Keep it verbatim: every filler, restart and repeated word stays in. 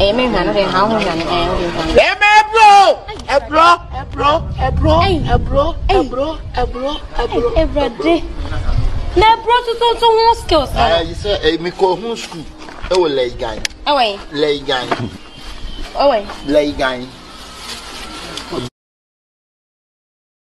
eh me hwa no de ha ho hwa no eh o de hwa eh me bro ebro ebro ebro ebro ebro ebro ebro everyday na bro so so so who skills ah you say eh me ko hu school e wo lay gan eh wey lay gan oh wey lay gan